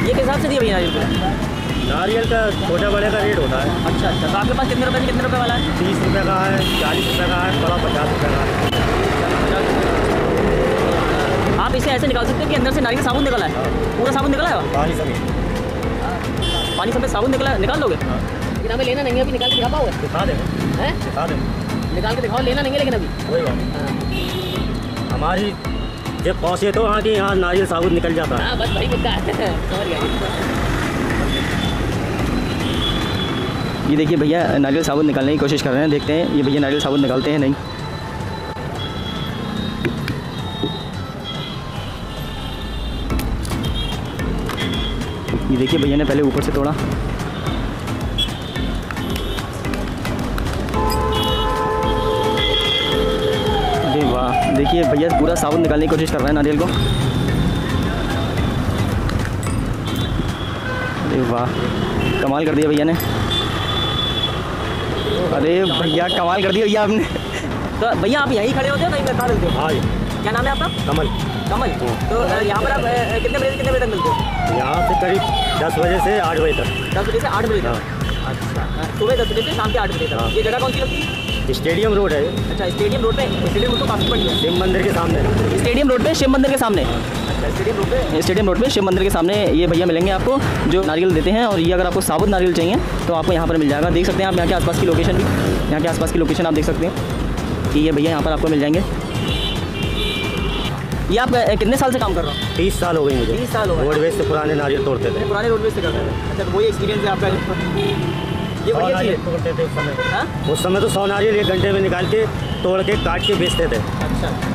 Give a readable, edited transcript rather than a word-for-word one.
ये किस हिसाब से दिए भैया नारियल? नारियल का छोटा बड़े का रेट होता है। अच्छा अच्छा, तो आपके पास कितने रुपए से कितने रुपए वाला है? 30 रुपये का है, 40 रुपये का है, बड़ा 50 रुपये का है। आप इसे ऐसे निकाल सकते हैं कि अंदर से नारियल साबुन निकला है, पूरा साबुन निकला है, पानी समेत पानी समेत साबुन निकला है, निकाल लोगे? लेकिन हमें लेना नहीं है अभी, निकाल के दिखा पाओगे? दिखा देंगे, हैं? दिखा देंगे, निकाल के दिखाओ, लेना नहीं है लेकिन अभी। वही बात हमारी जब पहुँचे तो यहाँ की यहाँ नारियल साबुत निकल जाता है। हाँ बस वही मुद्दा है। समझ गया। ये देखिए भैया नारियल साबुन निकालने की कोशिश कर रहे हैं, देखते हैं ये भैया नारियल साबुन निकालते हैं नहीं। ये देखिए भैया ने पहले ऊपर से तोड़ा, अरे वाह, देखिए भैया पूरा साबुन निकालने की कोशिश कर रहे हैं नारियल को। अरे वाह, कमाल कर दिया भैया ने। अरे भैया कमाल कर दिया भैया आपने। तो भैया आप यहीं खड़े होते हो, नहीं बता देते हो? हाँ जी। क्या नाम है आपका? कमल। कमल। तो यहाँ पर आप कितने बजे से कितने बजे तक मिलते हो? यहाँ से करीब 10 बजे से 8 बजे तक। 10 बजे से 8 बजे तक। हाँ। अच्छा, सुबह 10 बजे से शाम के 8 बजे तक। हाँ। ये जगह कौन सी लगती है? स्टेडियम रोड है। अच्छा, स्टेडियम रोड पे। स्टेडियम रोड तो काफ़ी बढ़िया है। शिव मंदिर के सामने। स्टेडियम रोड पे शिव मंदिर के सामने। अच्छा, स्टेडियम रोड पे। स्टेडियम रोड पे शिव मंदिर के सामने ये भैया मिलेंगे आपको, जो नारियल देते हैं। और ये अगर आपको साबुत नारियल चाहिए तो आपको यहाँ पर मिल जाएगा। देख सकते हैं आप यहाँ के आसपास की लोकेशन भी, यहाँ के आसपास की लोकेशन आप देख सकते हैं कि ये भैया यहाँ पर आपको मिल जाएंगे। ये आप कितने साल से काम कर रहे हो? 30 साल हो गई मुझे। 30 साल हो गए। रोडवेज से पुराने नारियल तोड़ते थे। पुराने रोडवेज से करते हैं। अच्छा, तो वही एक्सपीरियंस है आपका। ये बढ़िया चीज़ है। तोड़ते थे उस समय। हाँ? उस समय तो 100 नारियल 1 घंटे में निकाल के तोड़ के काट के बेचते थे। अच्छा।